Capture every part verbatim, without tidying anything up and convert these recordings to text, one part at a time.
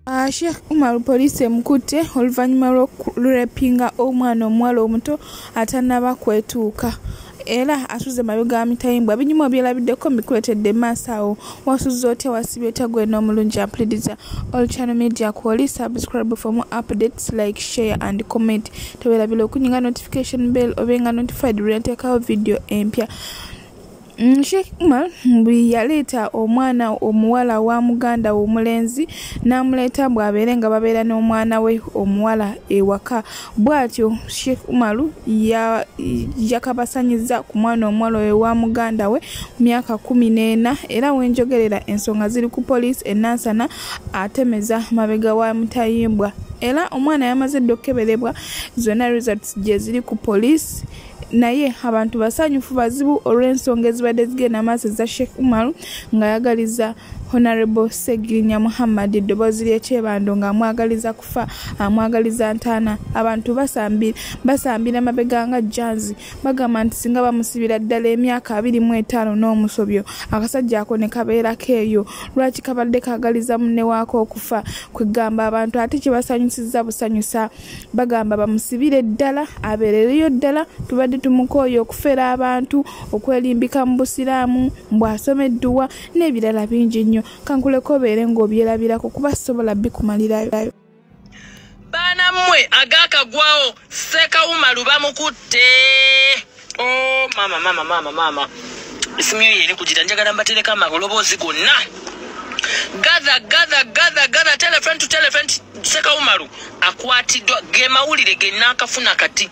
Uh, Sheikh Umar police mkutte oluvannyuma lw'okurepinga omwana omuwala omuto atannaba kwetuuka era asuze mabega amitayimbwa binyuma byelabiddeko mikuletedde maaso awo wasuzza otya wasibye otya gwe n'omulungi ampuliriza All Channel Media Kwoli. Subscribe for more updates, like, share and comment. Teweerabira okunyinga notification bell obenga notified bwe nteekawo video empya. Sheikh Umar bwe yaleeta omwana omuwala wa muganda omulenzi n'amuleeta mbw abeere nga babeera n'omwana we omuwala ewaka. Bw'atyo Sheikh Umar yakabasanyiza ku mwana omuwala we wa muganda we myaka kumi n'ena era wenjogerera ensonga ziri ku poliisi e Nansana atemeza mabega wa mutayimbwa era omwana yamaze dde okukeberebwa zonna results gye ziri ku poliisi. Naye abantu basanyufu bazibu olw'ensonga ezibadde zigenda maaso za Sheikh Umar ng'ayagaliza Honorable Segirinya Muhammad eddoboozi ly'ekyebando ng'amwagaliza kufa amwagaliza ntaana. Abantu basambira basambira mabega nga janzi bagamba nti singa bamusibira ddala emyaka abiri mu etaano n'omusobyo akasajja ako ne kabeerako eyo lwaki kabadde kaagaliza munne waako okufa. Kwegamba abantu ate kye basanyusizza busanyusa bagamba bamusibire ddala abeerereyo ddala tubadde tumukooye okufera abantu okwelimbika mu busiraamu mbw'asomeddwa n'ebirala bingi nnyo. Kankuleko beere ng'obyerabirako kuba sobola bikumalirayo. Baana mmwe agakagwawo Seka Umar bamukutte. Oh mama mama mama mama. Isimu ye eri kujira njagala mbatereka amaloboozi gonna. Gather gather gather gather tell a friend to tell a friend Seka Umar akwatiddwa ge mawulire ge nakafuna kati.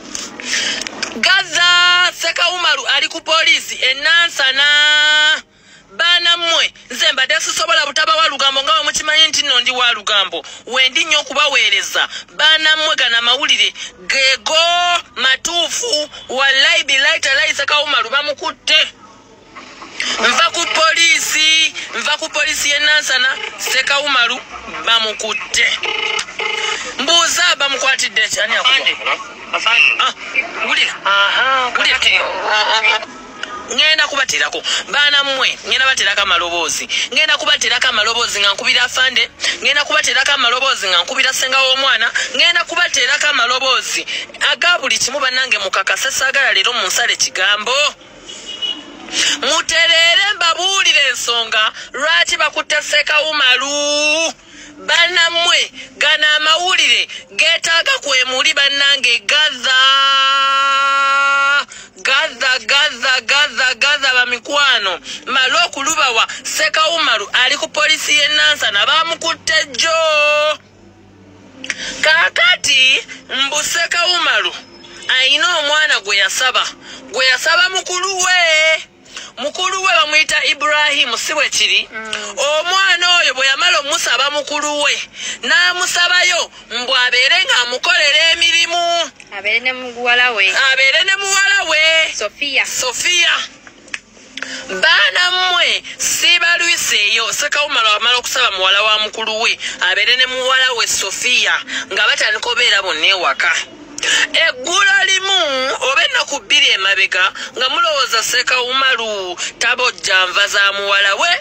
Gather Seka Umar ali ku poliisi e Nansana. Bana mmwe nze mbadde sisobola butaba wa lugambo nga mukimanyi nti nno ndi wa lugambo wendi nnyo okubaweereza. Bana mmwe gana mawulire geego matuufu wallahi billahi talahi Seka Umar bamukutte. Nva ku poliisi nva ku poliisi y'e Nansana Seka Umar bamukutte. Mbuuza bamukwatidde kyani akuba ah wulira aha wulira ngenda kubaterako baana mmwe ngenda baterako amaloboozi ngenda kubaterako amaloboozi nga nkubira afande ngenda kubaterako amaloboozi nga nkubira senga w'omwana ngenda kubaterako amaloboozi aga buli kimu bannange mukakase saagala leero munsale kigambo muterere mbabuulire ensonga lwaki bakutte Seka Umar. Bana mmwe gana amawulire geetaaga kwemuli bannange gaza gaza gaza gaza gaza bamikwano malo okulubawa Seka Umar ali ku poliisi y'e Nansana bamukutte jjo. Kaakati mbu Seka Umar ayina omwana gwe yasaba gwe yasaba mukulu we mukulu we bamuyita Ibrahim si bwe kiri. Omwana oyo bwe yamala omusaba mukulu we n'amusabayo mbw abeere ng'amukolera emirimu abeere ne muwala we abeere ne muwala we Sofia Sofia. Baana mmwe sibalwiseeyo Seka Umar amala okusaba muwala wa mukulu we abeere ne muwala we Sofia nga batandika obeera bonna ewaka. Eggulo limu oba ennaku bbiri emabega nga mulowooza Seka Umar tabojja nva za muwala we.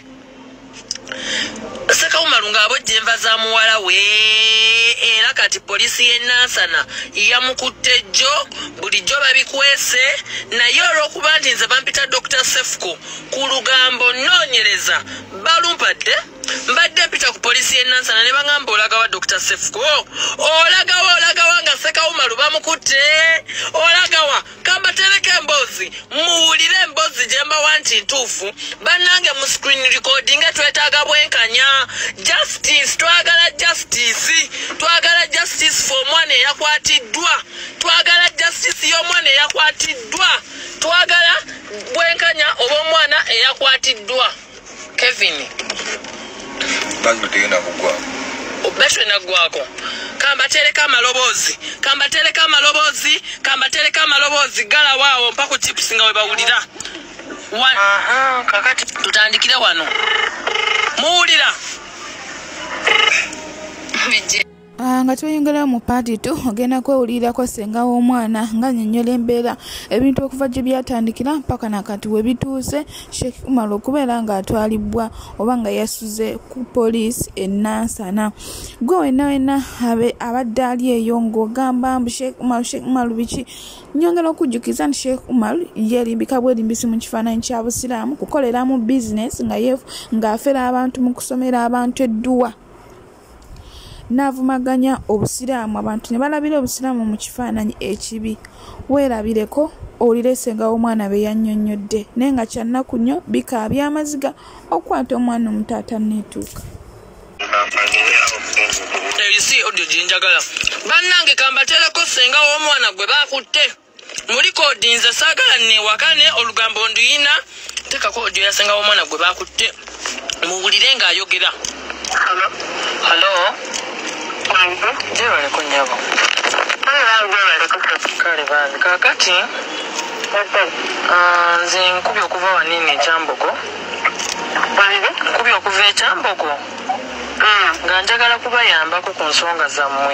Seka Umar ng'abojja enva za muwala we era kati poliisi y'e Nansana yamukutte jjo bulijjo babikwese naye olw'okuba nti nze bampita Doctor Sefuko ku lugambo nnoonyereza balumpadde mbadde mpita ku poliisi y'e Nansana ne baŋŋamba olagawa Doctor Sefuko olagawa olagawa nga Seka Umar bamukutte olagawa kambatereka emboozi muwulire emboozi gye mbawa nti ntuufu bannange mu screen recording twetaaga bwenkanya justice twagala justice twagala justice for omwana eyakwatiddwa twagala justice y'omwana eyakwatiddwa twagala bwenkanya oba omwana eyakwatiddwa. Kevin Bangu tegenda kugwa obeshwe nagwako kambatereka amaloboozi kambatereka amaloboozi kambatereka amaloboozi gala waawo mpaka chips nga we bawulira. Aha kakati tutandikira wano muwulira. nga tweyongerayo mu paati tu ogenda kwewulirako ssenga w'omwana nga nnyonnyola embeera ebintu okuva gye byatandikira mpaka nakati we bituuse Sheikh Umar okubeera ng'atwalibwa oba nga yasuze ku poliisi e Nansana. Gwe wenna wenna abadde ali eyo ng'ogamba mbu Sheikh Umar Sheikh Umar biki, nnyongera okujjukiza nti Sheikh Umar yeerimbika bwerimbisi mu kifaananyi kya Busiraamu kukoleramu bizinesi ng'afera abantu mu kusomera abantu edduwa n'avumaganya obusiraamu abantu ne balabira obusiraamu mu kifaananyi ekibi. Weerabireko owulire ssenga w'omwana be yannyonnyodde naye nga kyannaku nnyo bikaabya amaziga okukwata omwana omuto atanneetuuka. Ebisi odio gyenjagala bannange kambateereko ssenga w'omwana gwe baakutte muri kodinze saagala neewakane olugambo nduyina teekako odio ya ssenga w'omwana gwe baakutte muwulire ng'ayogera. Halo jebaleko nnyabo kale banzi kaakati nze nkubye okuva wanini ekyambogo nkubye okuva ekyambogo nga njagala kubayambako ku nsonga zammwe.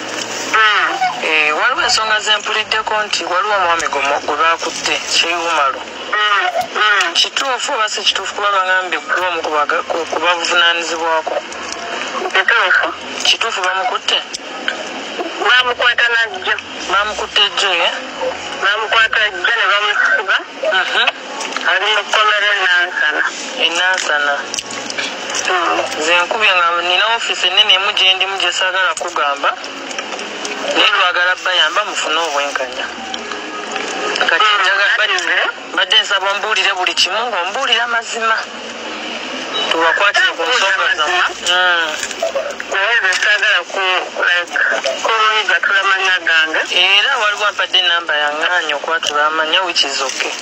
Waliwo ensonga zempuliddeko nti waliwo omwami gwe baakutte Kyeyumalo. Kituufu oba si kituufu kuba bagambye kuba omu kubavunaanyizibwako? Kituufu bamukutte? Bamukwata najjo. Bamukutte jjo ye? Bamukwata jjo ne bamusiba. Ali mu kkomera e Nansana. E Nansana. Nze nkubye nga nina ofiisi ennene emu gye ndimu gye saagala kugamba naye twagala bayamba mufune obwenkanya. Kati njagala badde nsaba mbuulire buli kimu ng'ombuulira mazima tubakwatire ku nsonga zammwe. Naye nze saagala kuyiga tulamanya gange. Era waliwo ampadde enamba yaŋŋaanya okwatula amanya which is okay.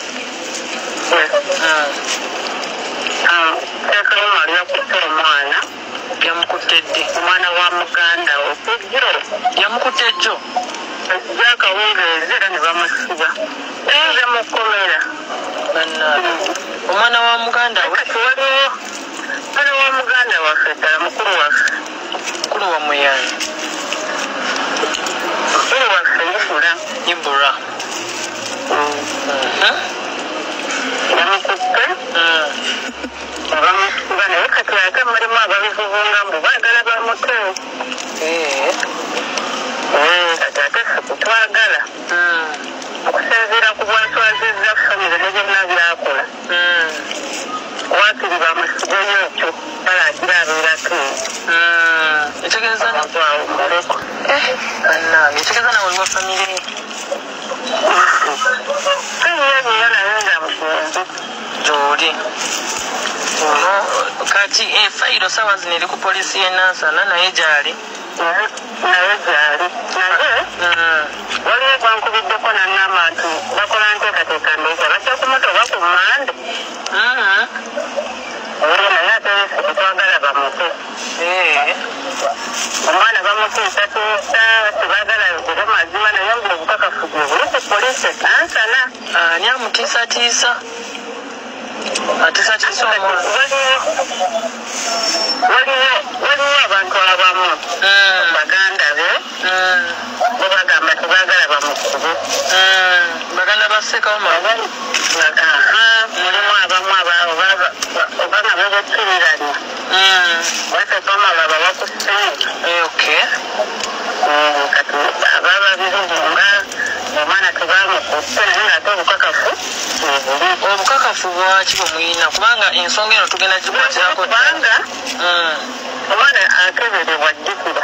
Sheikh Umar yakutte omwana. Yamukutte ddi? Omwana wa muganda we kujjo. Yamukutte jjo? Ajja akawungeezi era ne bamusiba. Nze mu kkomera. Bannaabe omwana wa muganda we? Kati waliwo mwana wa muganda waffe ddala mukulu waffe. Mukulu wa muyani? Mukulu waffe Ibura. Ibura. Yamukutte. Bamusiba naye kati ate mulimu ababivubunga mbu baagala bamute. Kati ate ffe kutwagala okusinziira ku bwaswazizza famire ne byonna byakola. Waakiri bamusibeyo ekyo balagira abeerako ekitegeeza twawukoleko. bannange ekitegeeza nawe oliwa famire eyeebiyo naye nga mugenzi gy'oli ono. Kati efayiro saawa zino eri ku poliisi y'e Nansana naye gy'ali naye gy'ali naye waliwo gwankubiddeko nangamba nti bakola nteekateeka ndeeta bakyakumata oba ku mmande naye ate tetwagala bamute. Omwana bamutiisatiisa tebaagala yogere mazima naye nga obukakafu gwe buli ku poliisi e Nansana. ani amutiisatiisa? Atiisatiisa omwana? Waliwo abantu abamu baganda be bo bagamba tebaagala bamukube. baganda ba Sheikh Umar? Mulimu abamu oba nga bebekkiriranya Sheikh Umar baba bakusse. Kati aba babiri nga omwana tebamukutte naye ng'ate obukakafu bwebuli. Obukakafu bwaki bwe muyina? Kubanga ensonga eno tugenda gikwatirako kubanga omwana akeberebwa jjukira.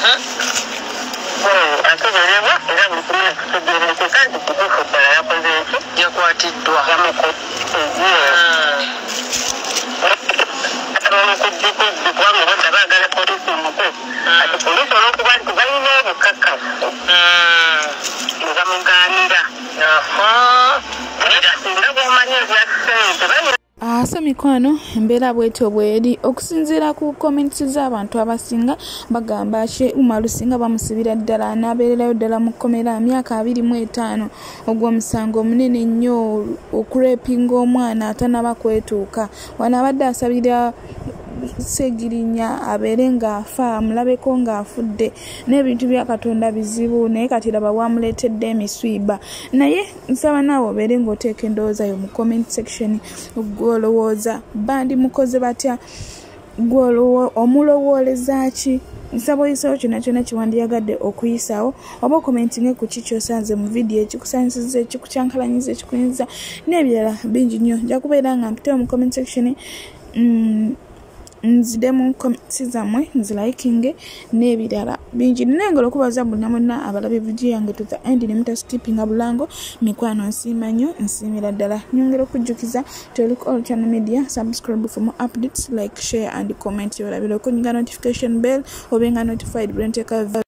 Akeberebwa era buli kimu nekitegeerekeka nti kituufu ddala yakoze eki yakwatiddwa yamukutte. Omukujjukujju kubanga badda baagala poliisi mukwe. Kati poliisi olw'okuba nti balina obukakafu ne bamugaanira. Singa bw'omanyi ebya ssente balina. Asa mikwano embeera bwetyo bweri okusinziira ku comments z'abantu abasinga bagamba Sheikh Umar singa bamusibira ddala n'abeererayo ddala mu kkomera myaka abiri mu etaano ogw'omusango omunene nnyo okurepinga omwana atanaba kwetuuka. Wano abadde asabira segirinya abeere ng'afa amulabeko ng'afudde n'ebintu bya Katonda bizibu naye kati laba wamuleetedde emiswiba. Naye nsaba naawe obeere ng'oteeka endowooza yo mu comment section gw'olowooza bandi mukoze batya, omulowooleza ki. Nsaba oyiseewo kyonna kyonna kiwandiyagadde okuyisaawo oba okomentinge ku ki ky'osanze mu vidiyo ekikusaanyisizza ekikukyankalanyiza ekikuyinza n'ebirala bingi nnyo. Nja kubeera nga mpitewo mu comment section nzide mu comments zammwe nzilikinge n'ebirala bingi. Nina engalo okubaza bonna monna abalabe vidiyo yange to the end ne mutaskipinga bulango. Mikwano nsiima nnyo, nsiimira ddala. Nyongera okujjukiza Teliku All Channel Media, subscribe for more updates, like, share and comment. Yolabira okunyiga notification bell obenga notified bwe nteeka